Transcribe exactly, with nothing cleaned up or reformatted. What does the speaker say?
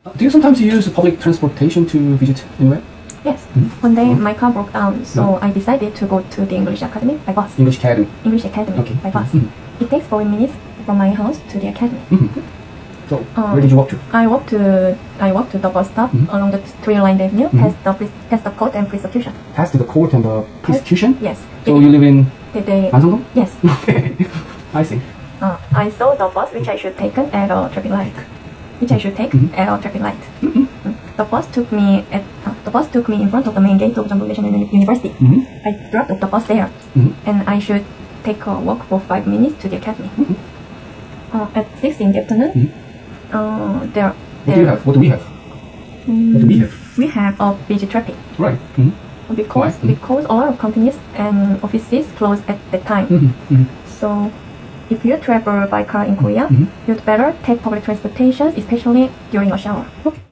Do you sometimes use public transportation to visit anywhere? Yes. Mm-hmm. One day Mm-hmm. my car broke down, so Mm-hmm. I decided to go to the English Academy by bus. English Academy. English Academy Okay. by bus. Mm-hmm. It takes forty minutes from my house to the academy. Mm-hmm. So, Um, where did you walk to? I walked to I walked to the bus stop Mhm. along the three line avenue, Mhm. past the pre- past the court and prosecution. Past the court and the prosecution? Yes. So you live in Did they? Ansan-dong? Yes. Okay. I see. Uh, I saw the bus which I should take at a traffic light. Which I should take Mhm. at a traffic light. Mm-hmm. Mm. The bus took me at uh, the bus took me in front of the main gate of Jeonbuk National Uni- University. Mm-hmm. I dropped off the bus there, Mm-hmm. and I should take a walk for five minutes to the academy. Mhm. Uh, at six in the afternoon, Mhm. uh, there What do you have? What do we have? Mm, What do we have? we have a busy traffic Right. Mm-hmm. because Why? Mhm. because a lot of companies and offices close at that time. Mm-hmm. Mm-hmm. So, if you travel by car in Korea, Mhm. you'd better take public transportation, especially during rush hour. Okay.